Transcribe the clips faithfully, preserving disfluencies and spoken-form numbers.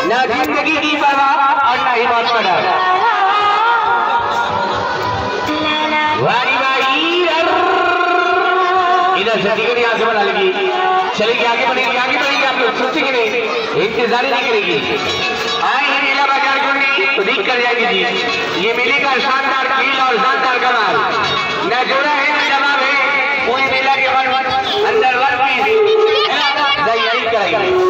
ना जिंदगी की परवाह और ना ही मौत का डर। वारी वारी इधर से टिकट यहाँ से बना लेगी, चलेगी आगे बढ़ेगी आगे बढ़ेगी, आप लोग सोचेंगे नहीं, इंतजार नहीं करेगी। आए मेला बाजार को तो देख कर जाएगी जी, ये मेले का शानदार खेल और शानदार कमाल न जोड़ा है न जवाब है। पूरे मेला के वन वन अंदर वन पीस यही कराएगी।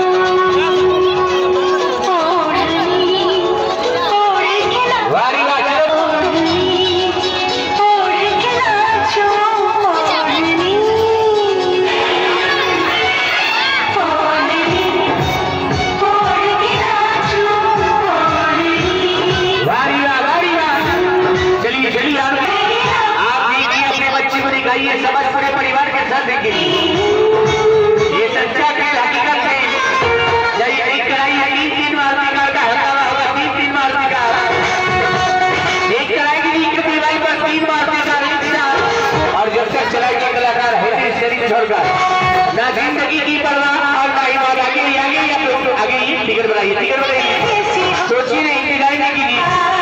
ये समझ पूरे परिवार के साथ देखेंगे, ये सच्चा खेल हकीकत है। यही एक कढ़ाई है तीन तीन मारुति कार का हंगामा होगा, तीन तीन मारुति कार एक कढ़ाई की नीचे दीवार पर तीन मारुति कार एक साथ, और जब तक चलाएगा कलाकार है शरीर छोड़कर ना जिंदगी की परवाह और ना ही मौत। आगे ही आगे ही आप लोग आगे ही टिकट बनाइए टिकट बनाइए, सोचिए नहीं इंतजार नहीं कीजिए।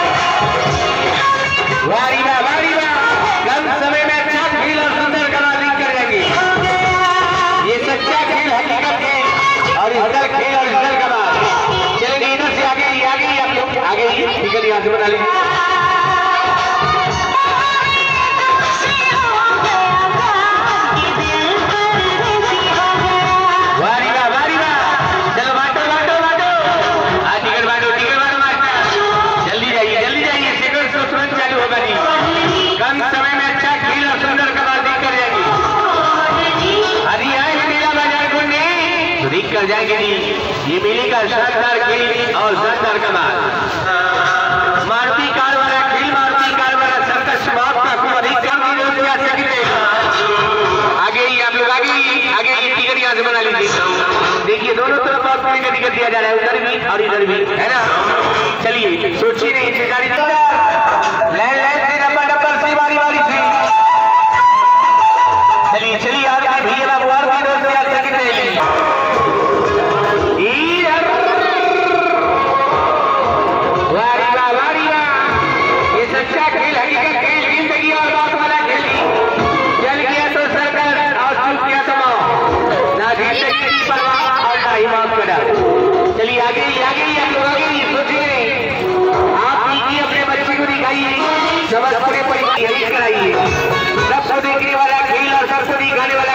वारी वाह वारी वाह, कम समय में अच्छा खेल और सुंदर कला देख कर जाएंगे। ये सच्चा खेल हकीकत है और इधर खेल और इधर कमाल। चलेंगे इधर से आगे ही आगे ही आप लोग आगे ही टिकट यहाँ से बना लीजिए। वारी वाह वारी वाह, चलो बांटो बांटो बांटो, हाँ टिकट बांटो टिकट बांटो मास्टर, जल्दी जाइए जल्दी जाइए, सेकंड से तुरंत चालू होगा जी। कम समय में अच्छा खेल और सुंदर कमाल देख कर जाएंगे। अरे आए मेला बाजार घूमने तो देख कर जाएंगे जी, ये मेले का शानदार खेल और शानदार कमाल। मारुति कार वाला खेल, मारुति कार वाला सर्कस समाप्त का कुछ अधिक कम नहीं हो जा सकते। आगे ही आप लोग आगे ही आगे ही टिकट यहाँ से बना लीजिए। देखिए दोनों तरफ आपको टिकट दिया जा रहा है, उधर भी और इधर भी, है ना। चलिए सोचिए नहीं इंतजार लाइन लाइन से डब्बा डब्बा से बारी बारी से चलिए चलिए आगे भैया बाबू और भी दोस्त याद करके रहिए। वारी वाह वारी वाह, ये सच्चा खेल हकीकत खेल, जिंदगी और मौत वाला खेल। चल गया तो सरकार और चूक गया तो मौत, ना जिंदगी की परवाह और ना ही मौत का डर। चलिए आगे ही आगे ही आप लोग आगे ही सोचिए, आप नीचे अपने बच्चे को दिखाइए, समझ पूरे परिवार यही कराइए। सबको देखने वाला खेल और सबको दिखाने वाला